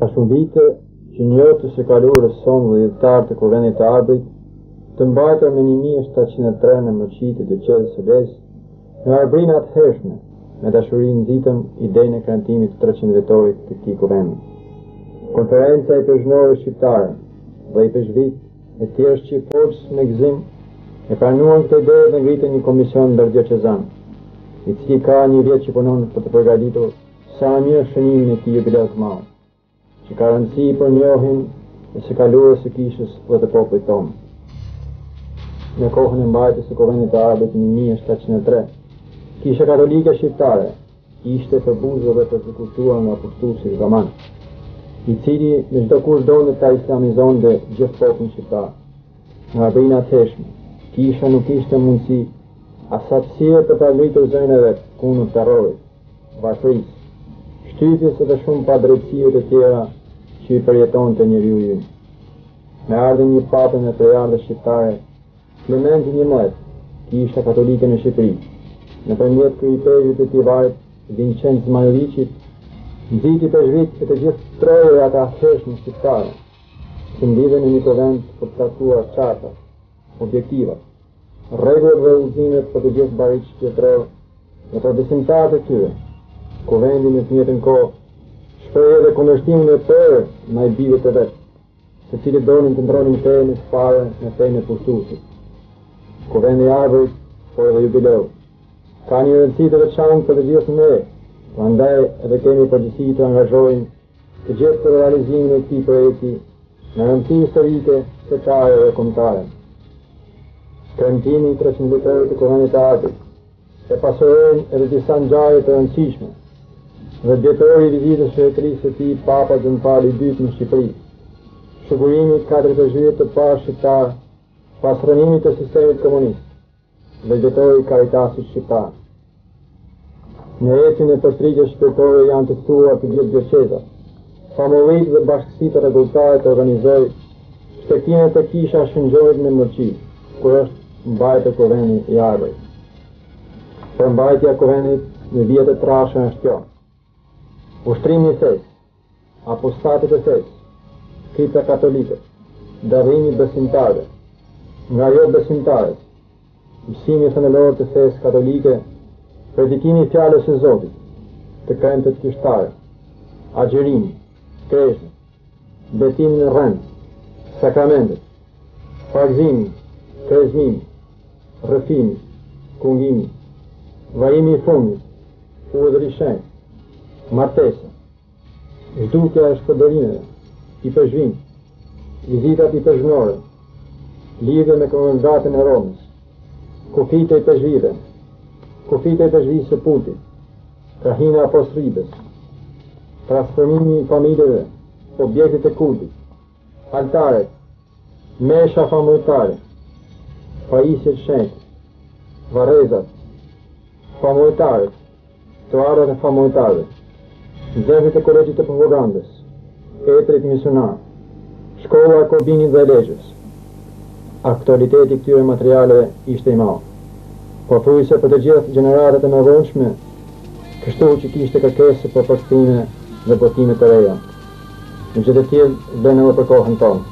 Ka shumë vite që njotës e kaluarës sonë dhe dhjetarë të Kuvendit të Arbërit, të mbajtur me 1703 në mërqitë të qezës së Lezë, në Arbrinë të hershme, me dashuri nxitëm idenë e kremtimit të 300 vjetorit të këtij kuvendi. Konferenca i Pezhnore Shqiptare dhe i Pezhvit e tjerë shqiptarës me gëzim e pranuan këtë ide dhe ngritën një komision ndërdiocezan, i cili ka një vit që punon për të përgatitur sa më mirë shënimin e këtij jubileu të madh, që ka rëndësi për njohjen e së kaluarës së kishës dhe të popullit tonë. Në kohën e mbajtjes së Kuvendit të Arbërit në 1703, Kisha Katolike Shqiptare ishte përbuzur dhe përsekutuar nga pushtuesi roman, i cili me çdo kush donte ta islamizonte gjithë popullin shqiptar. Në Arbrinë të hershme, Kisha nuk ishte mundësi asatësie për ta ngritur zërin e vet kundër terrorit, varfërisë, shtypjes dhe shumë padrejtësive të tjera që i përjetonte njeriu i ynë. Me ardhin një papën e prejardhës shqiptare, Klementi XI, Kisha Katolike në Shqipëri, nëpërmjet kryeperit të Tivarit, Vincenz Majoricit, nxiti Pezhvit e të gjithë trojërat e hershme shqiptare, që ndidhen në një kuvend për të caktuar çartat, objektivat, rregullat dhe udhëzimet për të gjithë barit shpirtëror dhe për besimtarët e tyre. Kuvendi në të njëjtën kohë shprehej edhe kundërshtimin e tërë ndaj bijve të vet, të cilët donin të ndronin fenë e parë në fenë e pushtuesit. Kuvendi i Arbërit, por edhe jubileu, ka një rëndësi të veçantë për të gjithë ne, prandaj edhe kemi përgjegjësi të angazhojmë të gjithë për realizimin e këtij projekti në rëndësi historike, fetare dhe kombëtare. Kremtimi i 300 vjetorit të Kuvendit të Arbërit e pasurojnë edhe disa ngjarje të rëndësishme dhe vjetori i vizitës shërbëtorisë së tij Papa John Paul II në Shqipëri, shugurimi 40 të parë shqiptar pas rënimit të sistemit komunist dhe vjetori i Caritasit shqiptar. Në ecjen e përstritjes shpirtërore janë të ftuar të gjithë diocezat, famullit dhe bashkësitë rregulltare të organizojë shtektimet të kisha shëngjohet në Mërqi, kur është mbajtur Kuvendi i Arbërit. Përmbajtja e Kuvendit në vjet të trashëm është kjo: ushtrimi i fesë, apostatët e fesë, kripta katolike, darrimi besimtarëve, nga jo besimtarët, mësimi themelor të fesë katolike, predikimi i fjalës së Zotit, të kremtet kushtare, agjerimi, kreshtë, betimi në rrend, sakramentet, fagzimi, krezmimi, rrëfimi, kungimi, vajimi i fundit, udhëri i shenjtë, martesa, zhdukja e shpërdorimeve, i Pezhvin, vizitat i pezhnore, lidhje me Kongregatën e Romës, kufite i Pezhvive, kufite i Pezhvisë së Putit, krahina apostribes, transformimi i familjeve, objektet e kultit, altaret, mesha famultare, pajisjet shenjtë, varrezat, famultaret, troaret e famultarëve, nxehtësit e kolegjit të propagandës, etrit misionar, shkolla e Korbinit dhe Lezhës. Aktualiteti këtyre materialeve ishte i madh, pothuajse për të gjithë gjeneratat e mëdhenjshme, kështu që kishte kërkesë për përkthime dhe botime të reja. Në gjithë të tillë bën edhe për kohën tonë.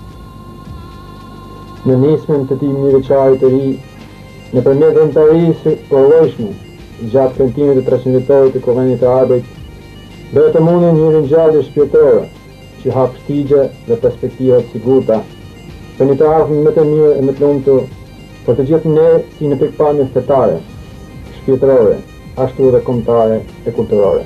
Në nismën të këtij mirëçari të ri, nëpërmjet vëmtarisë së përvojshme gjatë kremtimit të 300 vjetorit të Kuvendit të Arbërit, bëhet të mundur një ringjallje shpirtërore që hap shtigje dhe perspektiva të sigurta për një të ardhmen më të mirë e më të lumtur për të gjithë ne, si në pikpamje fetare, shpirtërore, ashtu edhe kombëtare e kulturore.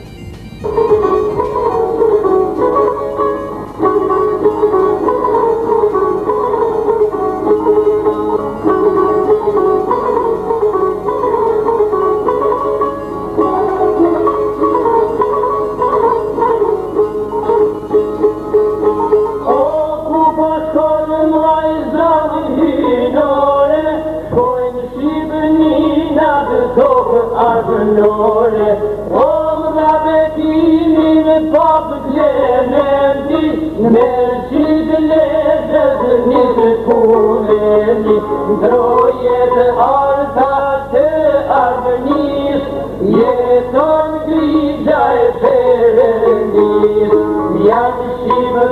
Argënore, om nga betimi me papë Klementi, me qytë lezës një të puneni, ndroje të arta të argënis, jeton grigja e Perëndis, janë shqipë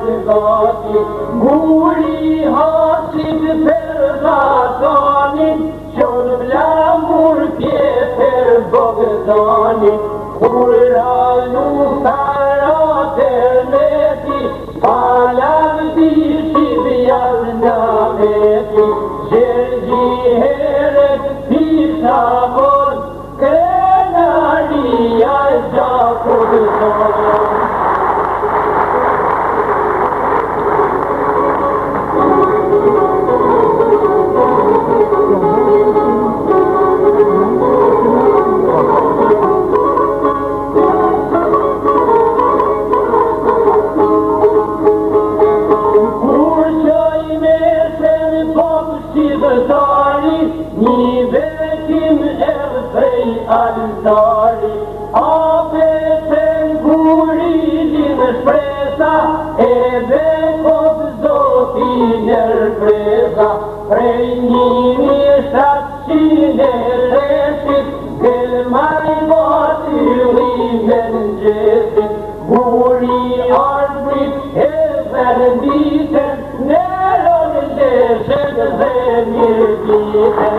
gati, guri hasit për Gatanin, qon vlamur pjetër Bogdanin, kur ralu tarat e meti, palam dishi vjall në meti, gjergji heret pisha mon, krenaria gjakur son. Një bekim prej altari, apeten gurilin shpresa, edhe kod zotin erpresa, prej 1700 reshit, kelmaj batyrin e ngjesit, guri arbrit e verditen, neron leshet dhe mirëditen.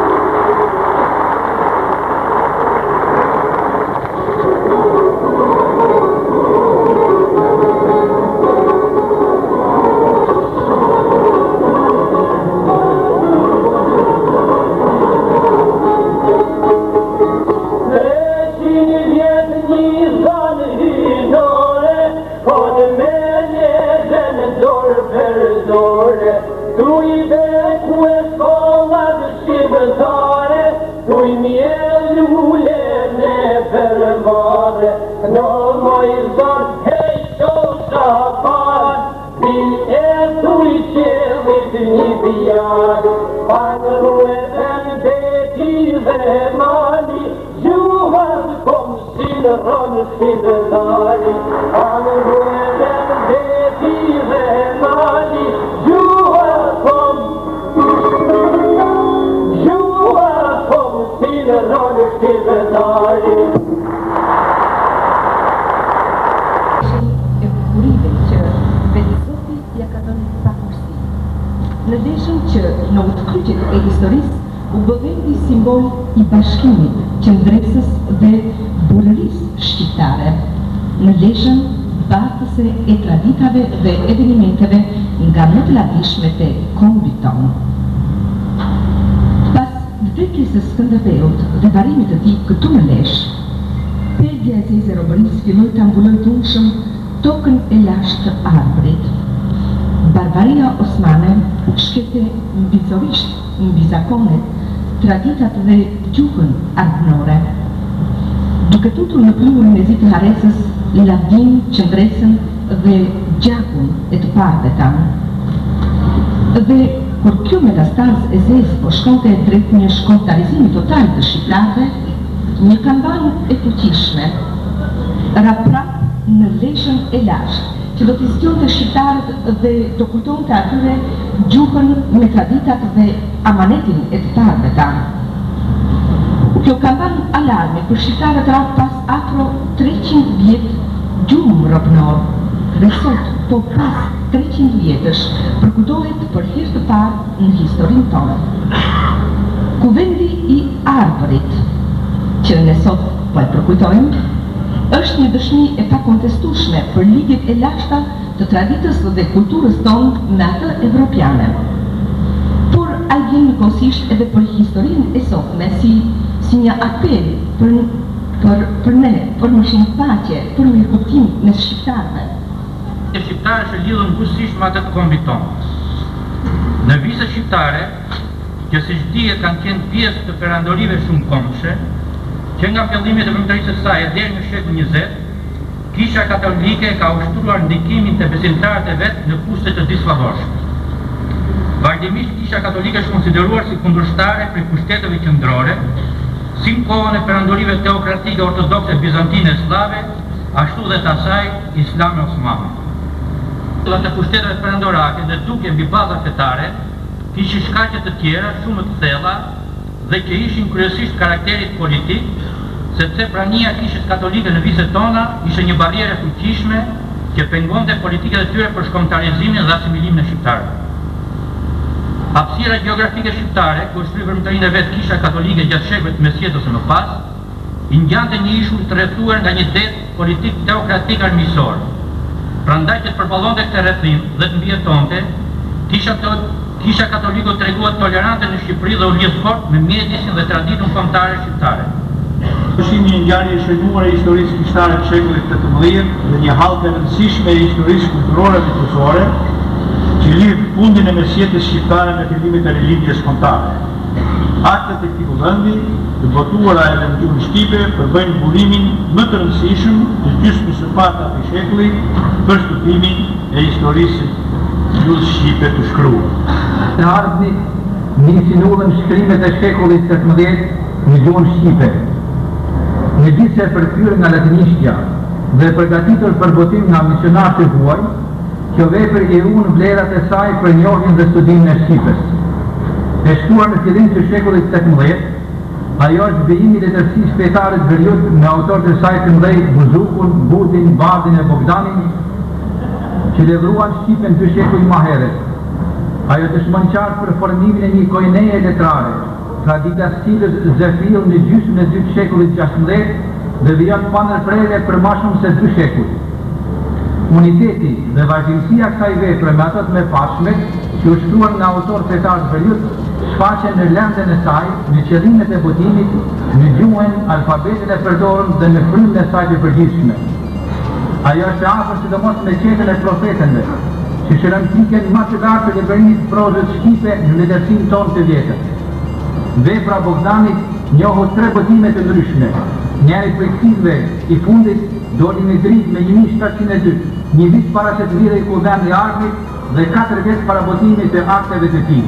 Në deshëm që në utkryqet e historisë u bëvendi simbol I bashkimit, qëndresës dhe bullërisë shqiptare. Në deshëm bartëse e traditave dhe evenimenteve nga më të ladishme të kombit tonë. Pas vdekjes së Skënderbeut dhe varimit të tij këtu në Lezhë, Pergja e Zezë e Robërisë filloi ta mbulojë tunshëm tokën e lashtë të Arbërit. Barbaria osmane shkete mbizorisht, mbi zakonet, traditat dhe gjuhën arbënore. Duke tutur në pluhurin e zi të Haresës, lavdin, qëndresën dhe gjakun e të parëve tanë. Dhe kur kjo metastazë e Zezë po shkonte drejt një shkontarizimi total të shqiptarëve, një kamban e fuqishme raprap në Lezhën e lashtë, që do t'i zgjonte shqiptarët dhe do kujtonte atyre gjuhën me traditat dhe amanetin e të parëve tanë. Kjo kamban alarme për shqiptarët ra pas afro 300 vjet gjumë robënor, dhe sot, po pas 300 vjetësh, përkujtohet për herë të parë në historinë tonë. Kuvendi I Arbërit, që ne sot po e përkujtojmë, është një dëshmi e pakontestueshme për lidhjet e lashta të traditës dhe kulturës tonë me atë evropiane. Por ai vjen njëkohësisht edhe për historinë e sotme si një apel për ne, për më shumë paqe, për mirëkuptim mes shqiptarëve. Shqiptarë që lidhën buzësisht me atë të kombit tonë. Në vizë shqiptare, që siç dihet kanë qenë pjesë të perandorive shumë komshe, që nga fillimit e vëmëtërisë së saj deri në shekull 20, Kisha Katolike ka ushtruar ndikimin të besimtarët e vet në kushte të disfavorshme. Vazhdimisht Kisha Katolike është konsideruar si kundërshtare prej pushteteve qendrore, si në kohën e perandorive teokratike ortodokse bizantine slave, ashtu dhe të asaj islame osmane. Të pushteteve perandorake në duke mbi baza fetare, kishin shkaqe të tjera shumë të thella dhe që ishin kryesisht karakterit politik, sepse prania kishës katolike në vizet tona ishte një barriere fuqishme që pengonte politikët e tyre për shkombëtarizimin dhe asimilimin e shqiptarëve. Hapësira gjeografike shqiptare, ku shtryi vërmëtarinë e vetë Kisha Katolike gjatë shekujt mesjetës së më pas, i ngjante një ishull të rrethuar nga një det politik teokratik armiqësor. Prandaj që të përballonte këtë rrethim dhe të mbijetonte, Kisha Katolike treguat tolerante në Shqipëri dhe u lidh fort me mjedisin dhe traditën kombëtare shqiptare. Është një ngjarje e shënuar e historisë shqiptare të shekullit XVIII dhe një hallë e rëndësishme e historisë kulturore dhe kulturore që lidh fundin e mesjetës shqiptare me fillimin e religjes kombëtare. Aktet e këtij kuvendi, të votuara edhe në gjuhën shqipe, përbëjnë burimin më të rëndësishëm të gjysmës së parë të atij shekulli për studimin e historisë së gjuhës shqipe të shkruar. Në ardhmit nisin ullën shkrimet e shekullit XVIII në gjuhën shqipe. Në gjithse përkthyer nga latinishtja dhe përgatitur për botim nga misionarë të huaj, kjo vepër i unë vlerat e saj për njohjen dhe studimin e Shqipës. E shtuar në fillim të shekullit XVIII, ajo është vijimi i letërsisë fetare të veriut me autorët e saj të mëdhenj Buzukun, Budin, Bardhin e Bogdanin, që levruan Shqipen 2 shekuj më herët. Ajo dëshmon qartë për formimin e një koineje letrare, tradita stilës Zefil në gjysmën e 2 shekullit XVI dhe vijon pa ndërprerje për më shumë se 2 shekuj. Uniteti dhe vazhdimësia kësaj vepre me ato të mëpashme që u shkruan nga autor fetar të veriut shfaqen në lëndën e saj, në qëllimet e botimit, në gjuhën, alfabetin e përdorur dhe në frymën e saj të përgjithshme. Ajo është e afërt sidomos me qetën e profetëve, që shërëmtiken më të lartë të liberimit prozës shqipe në letërsinë tonë të vjetër. Vepra Bogdanit njohu 3 botime të ndryshme. Njëri prej këtyre i fundit doli në dritë me 1702, një vit para se të lidhej kuvendi i Armit dhe 4 vjet para botimit të akteve të tij.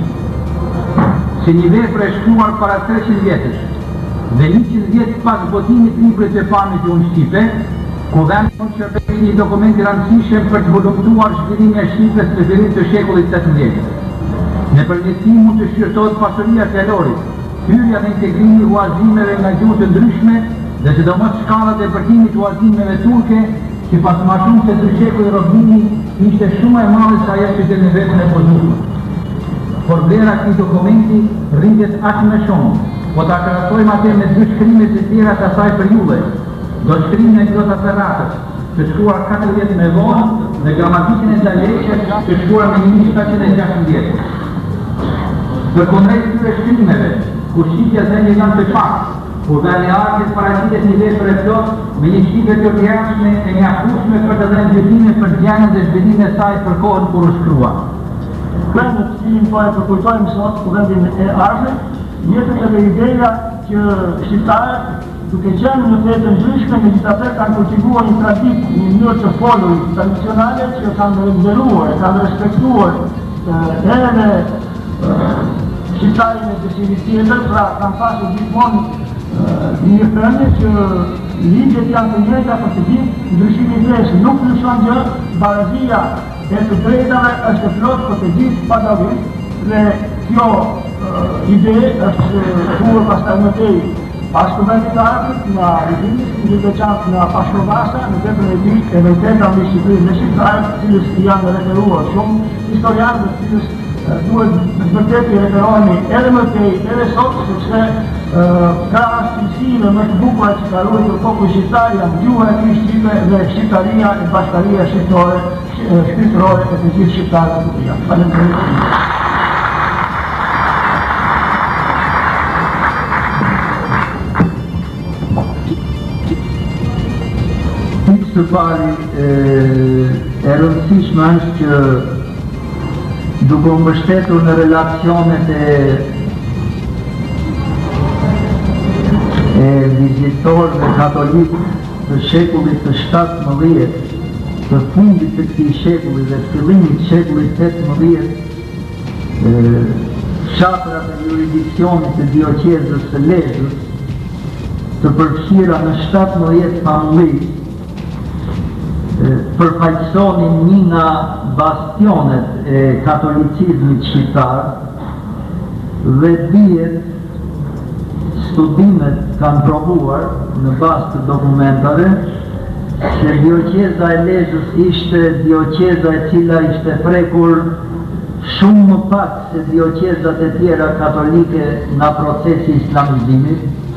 Si një vepër e shkruar para 300 vjetësh dhe 100 vjet pas botimit të librit të parë në gjuhën shqipe, kuvendi mund të shërbejë një dokument i rëndësishëm për të volumtuar zhvillimin e Shqipës në fillim të shekullit XVIII. Nëpërmjet tij mund të shqyrtohet pasuria fjalore, hyrja dhe integrimi i huazimeve nga gjuhë të ndryshme dhe sidomos shkallat e përtimit huazimeve turke, që pas më shumë se 2 shekuj robimi ishte shumë e madhe se ajo që në vetën e Buzukut. Por vlera këtij dokumenti rritet aq më shumë, po ta krahasojmë atë me 2 shkrimet të tjera të asaj periudhe, do shkrimin e Gjota Ferratës, të shkruar 4 vjet më vonë, dhe gramatikën e Daleshës, të shkruar në 1716. Përkundrejt këtyre shkrimeve, ku shqipja dhe një janë të pak, kuvendi i Armit paraqitet një vepër e plot me një shqipe të përjashme e mjaftueshme për të dhënë ndjesimin për gjendjen dhe zhvillimin e saj për kohën kur u shkrua. Në të cilin po e përkujtojmë sot kuvendin e Armit, jetet edhe ideja që shqiptarët, duke qenë në vete ndryshme, megjithatë kanë kultivuar një traditë, një mënyrë të folur tradicionale që kanë nderuar, kanë respektuar edhe shqiptarin e besimit tjetër, pra kanë pasur gjithmonë një thënie që ligjet janë të njëjta për të gjithë, ndryshimi i fesë nuk ndryshon gjë, barazia e të drejtave është e plotë për të gjithë pa dallim, dhe kjo ide është thuar pastaj më tej pas kuvendit të Armit nga Rivinis, në veçantë nga Pashkovasa, në veprën e tij e vërteta mbi Shqipërinë dhe shqiptarët, të cilës janë referuar shumë historianë, të cilës duhet vërtet i referohemi edhe më tej, edhe sot, sepse ka cilësive më të bukura që ka ruajtur populli shqiptar janë gjuha e tij shqipe dhe shqiptaria e bashkaria shpirtërore e të gjithë shqiptarëve të tij. Faleminderit. Së pari e rëndësishme është që duke mbështetur në relacionet e vizitorëve katolik të shekullit të 17, të fundit të këtij shekulli dhe fillimit të shekullit 18, fshatrat e jurisdiksionit të dioqezës së Lezhës, të përfshira në 17 famulli, përfaqësonin një nga bastionet e katolicizmit shqiptar dhe dihet, studimet kanë provuar në bazë të dokumentave se dioqeza e Lezhës ishte dioqeza e cila ishte prekur shumë më pak se dioqezat e tjera katolike nga procesi islamizimit.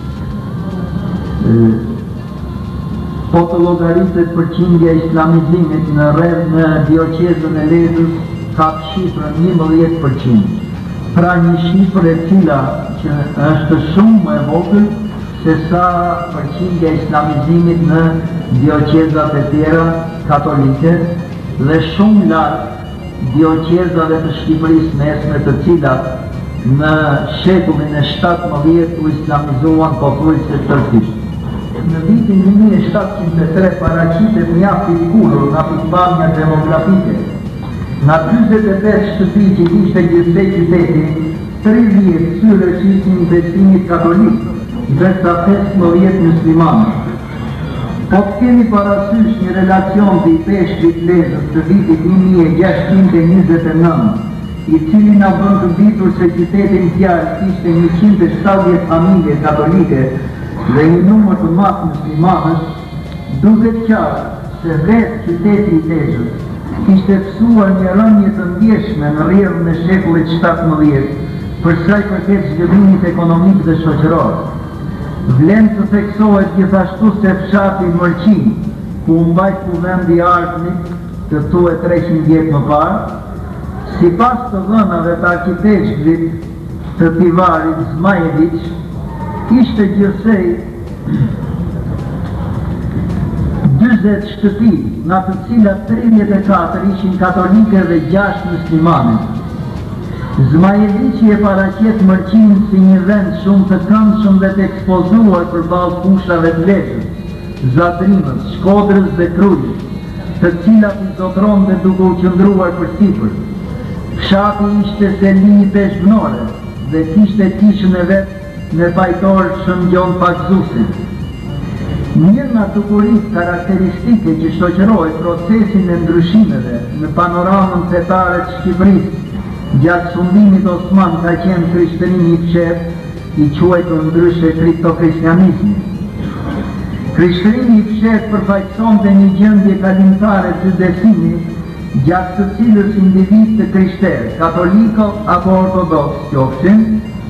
Po të llogaritet përqindja e islamizimit në dioqezën e Lezhës ka shifrën 11%. Pra një shifrë e cila që është shumë më e vogël se sa përqindja e islamizimit në dioqezat e tjera katolike dhe shumë larg dioqezave të Shqipërisë mesme, të cilat në shekullin e 17 u islamizuan pothuajse tërësisht. Në vitin 1703 paraqitet mjaft i kulur nga pikpamja demografike. Nga 45 shtëpi që ishte gjithsej qyteti, 30 syre që ishin besimit katolik, ndërsa 15 muslimanë. Po të kemi parasysh një relacion të i peshkrit Lezhës të vitit 1629, i cili na bën të ditur se qytetin fjalë kishte 170 familje katolike dhe një numër të madh muslimanësh, duket qartë se vetë qyteti i Lezhës kishte pësuar një rënje të ndjeshme në rrjedhën e shekullit 17 për sa i përket zhvillimit ekonomik dhe shoqëror. Vlen të theksohet gjithashtu se fshati Mërqin, ku mbajt kuvendi Arknit të thuhet 300 vjet më parë, sipas të dhënave të arkitektit të Tivarit Zmajević, ishte gjithsej 40 shtëpi, nga të cilat 34 ishin katolike dhe 6 muslimane. Zmajevići e paraqet Mërqin si një vend shumë të këndshëm dhe të ekspozuar përballë fushave të Lezhës, Zadrimës, Shkodrës dhe Krujës, të cilat i zotronte duke u qëndruar përsipër. Fshati ishte selimi peshkënore dhe kishte kishën e vet me pajtor Shëngjon Pakzusin. Një nga dukuritë karakteristike që shoqëroi procesin e ndryshimeve në panoramën fetare të Shqipërisë gjatë sundimit Osman ka qenë krishterimi i fshehtë, i quajtur ndryshe kriptokristianizmi. Krishterimi i fshehtë përfaqësonte një gjendje kalimtare të besimit, gjatë të cilës individ të krishterë, katoliko apo ortodoks qofshin,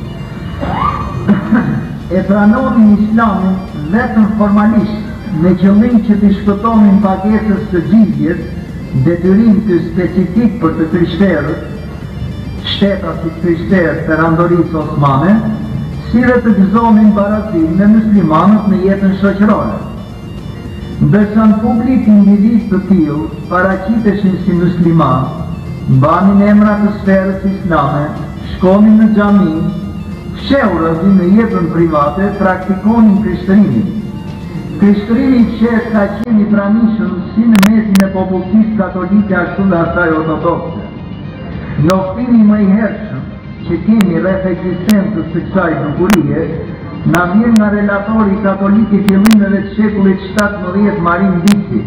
e pranonin islamin vetëm formalisht me qëllim që t'i shpëtonin pagesës së gjizjes, detyrim të specifik për të krishterët, shtetasit krishterë perandorisë osmane, si dhe të gëzonin barazim me muslimanët në jetën shoqërore. Ndërsa në publik individ të tillë paraqiteshin si musliman, mbanin emra të sferës islame, shkonin në xhami, fshehurën në jetën private, praktikonin krishtërimin. Krishtërimi i fshehtë ka qenë i pranishëm si në mesin e popullsisë katolike ashtu dhe asaj ortodokse. Njoftimi më i hershëm që kemi rreth ekzistencës së kësaj dukurie na vjen nga relatori katolik i fillimeve të shekullit 17 Marin Bici.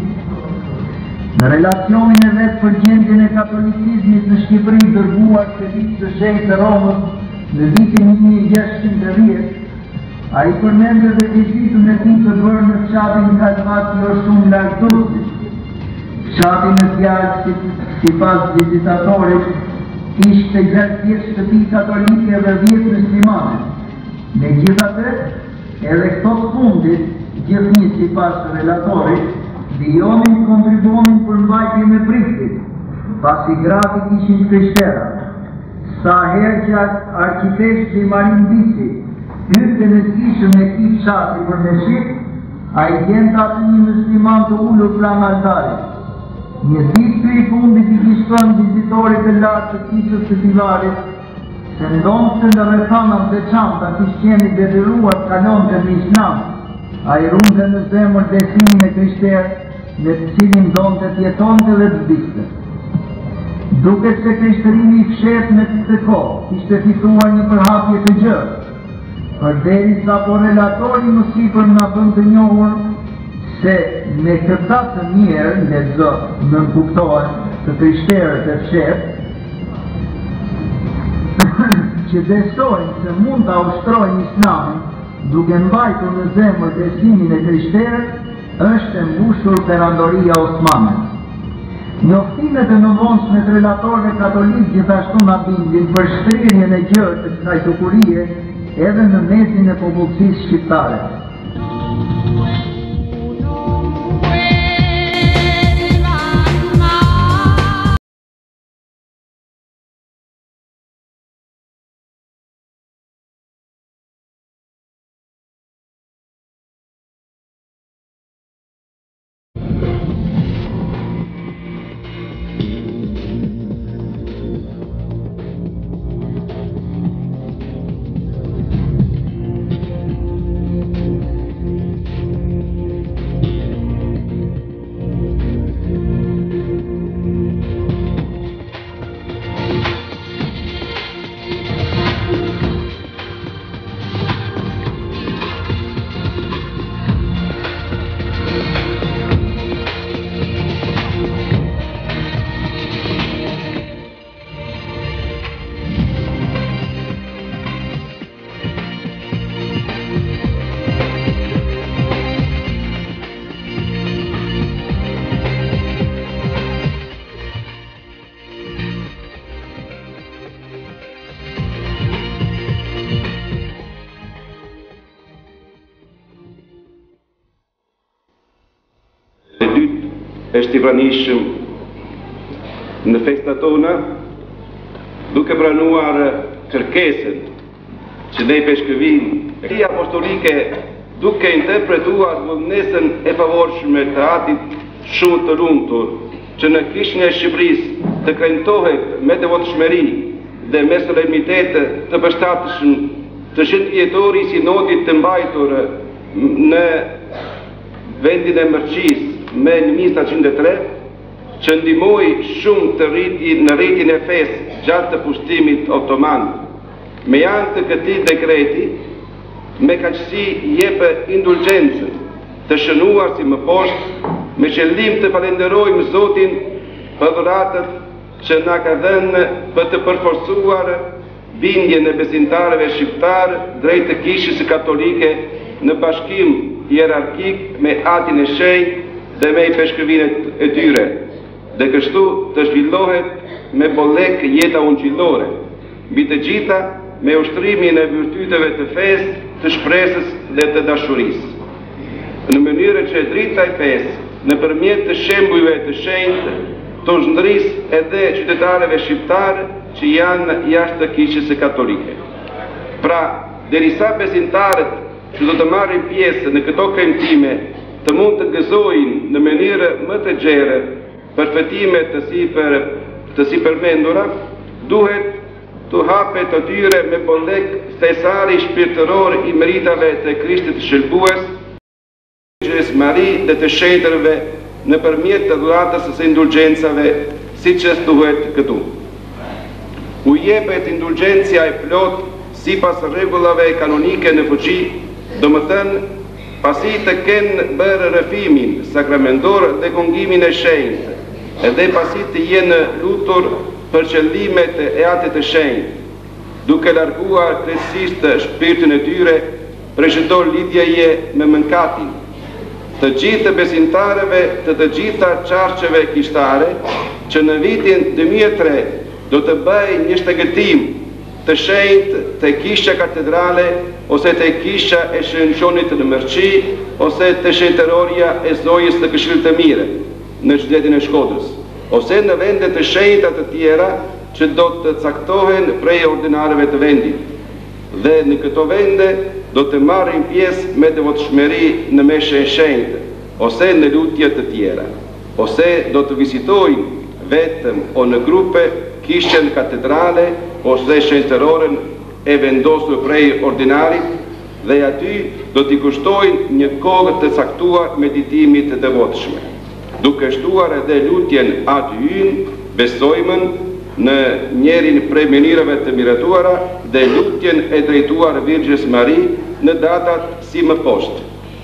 Në relacionin e vet për gjendjen e katolikizmit në Shqipëri dërguar te Vici së Shenjtë të Romës në vitin 1610, ai përmendë dhe vizitën e tij të bërë në fshatin Kalvat jo shumë larg Durrësit. Fshati në fjalë sipas vizitatorit ishte 60 shtëpi katolike dhe 10 muslimane. Megjithatë, edhe këto të fundit, gjithnjë sipas relatorit, vijonin kontribuonin për mbajtjen e priftit, pasi gratit ishin krishtera. Sa herë që arkitekti Marin Bici hyrte në kishën e këtij fshati për me shit, ai gjente aty një musliman të ulur pranë altarit. Një ditë të i fundit i kishton vizitorit e lartë të kishës të Tivarit, se ndonë se në rrethanat veçanta kishqeni detyruar kalonte në islam, ai runte në zemër besimin e krishterë me të cilin donte të jetonte dhe të vdiste. Duket se krishtërimi i fshehtë në këtë kohë ishte fituar një përhapje të gjerë, përderisa po relatori më sipër na bën të njohur se me këta të mirë lexo në kuptohen të krishterët e fshehtë që besojnë se mund ta ushtrojnë islamin duke mbajtur në zemër besimin e krishterët, është e mbushur perandoria osmane. Njoftimet e nëvonshme të relatorëve katolik gjithashtu na bindin për shkrirjen e gjerë të kësaj tukurie edhe në mesin e popullsisë shqiptare. është i pranishëm në festa tona, duke pranuar kërkesën që ne peshkëvin apostolike, duke interpretuar vullnesën e favorshme të atit shumë të lumtur, që në Krishtin e Shqipërisë të krejtohet me devotshmëri dhe me solemnitet të përshtatshëm të shëndjetori i sinodit të mbajtur në vendin e Mërqisë me 1703, që ndihmoi shumë të në rritjen e fesë gjatë të pushtimit otoman. Me anë të këtij dekreti, me kaqësi jepë indulgjencën të shënuar si më poshtë, me qëllim të falenderojmë Zotin për dhuratët që na ka dhënë për të përforcuar bindjen e besimtarëve shqiptar drejt të Kishës së Katolike në bashkim hierarkik me Atin e Shenjtë dhe me i peshkëvinet e tyre, dhe kështu të zhvillohet me bollek jeta ungjillore, mbi të gjitha me ushtrimin e virtyteve të fesë, të shpresës dhe të dashurisë. Në mënyrë që drita e fesë, nëpërmjet të shembujve të shenjtë, të zhndris edhe qytetarëve shqiptarë që janë jashtë të Kishës së Katolike. Pra, derisa besimtarët që do të marrin pjesë në këto kremtime të mund të gëzojnë në mënyrë më të gjerë për fetimet të si përmendura, duhet të hapet të dyre me bollek thesari shpirtëror i meritave të Krishtit shëlbues, Vergjës Mari dhe të shenjtërve nëpërmjet të dhuratës së indulgjencave, siç thuhet këtu. U jepet indulgjencia e plot sipas rregullave kanonike në fuqi, domethënë pasi të kenë bërë rëfimin sakramentor dhe kongimin e shenjtë, edhe pasi të jenë lutur për qëllimet e Atit të Shenjtë, duke larguar krejtësisht shpirtin e tyre për çdo lidhjeje me mënkatin. Të gjithë besimtarëve të gjitha qarqeve kishtare që në vitin 2003 do të bëjë një shtegëtim të shenjtë të Kishja Katedrale ose të Kishja e Shënqonit në Mërqi ose të shenjtëroria e Zojës të Këshillit të Mire në qytetin e Shkodrës, ose në vende të shenjta të tjera që do të caktohen prej ordinarëve të vendit. Dhe në këto vende do të marrin pjesë me devotshmëri në meshe e shenjtë, ose në lutje të tjera, ose do të vizitojnë vetëm o në grupe Kishën Katedrale ose shenjtëroren e vendosur prej ordinarit, dhe aty do t'i kushtojnë një kohë të caktuar meditimit të devotshme. Duke shtuar edhe lutjen aty hyn, besojmën në njerin prej mënyrave të miratuara dhe lutjen e drejtuar Vergjës Mari në datat si më poshtë.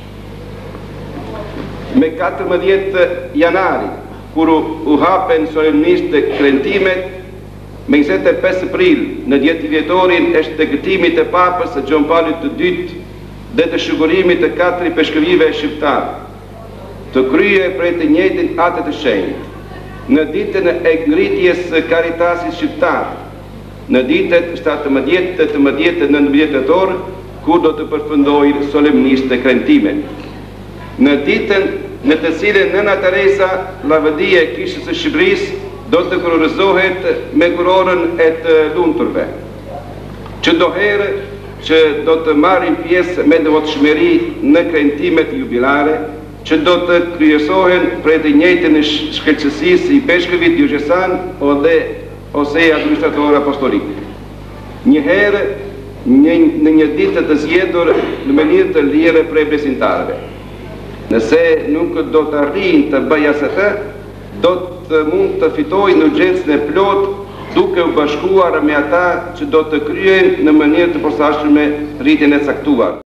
Me 14 janari, kur u hapen solemnisht kremtimet, me 25 prill në 10 vjetorin e shtegëtimit të Papës së Gjon Paulit II dhe të shigurimit të 4 peshkëvive shqiptar. të krye prej të njëjtin atë të shenjtë. Në ditën e ngritjes së Caritasit shqiptar, në ditët 17-18 tetor, ku do të përfundojë solemnisht e kremtimet. Në ditën në të cilën Nëna Teresa, lavdia e Kishës së Shqipërisë, do të kurorizohet me kurorën e të lumturve. Çdoherë që do të marrin pjesë me devotshmëri në kremtimet jubilare, që do të kryesohen prej të njëjtën shkëlqësisë i peshkëvit diocesan ose administrator apostolik. Njëherë në një ditë të zgjedhur në mënyrë të lirë prej besimtarëve. Nëse nuk do të arrijnë të bëjë asë, do të mund të fitojnë urgjencën e plot duke u bashkuar me ata që do të kryejnë në mënyrë të posaçme rritjen e caktuar.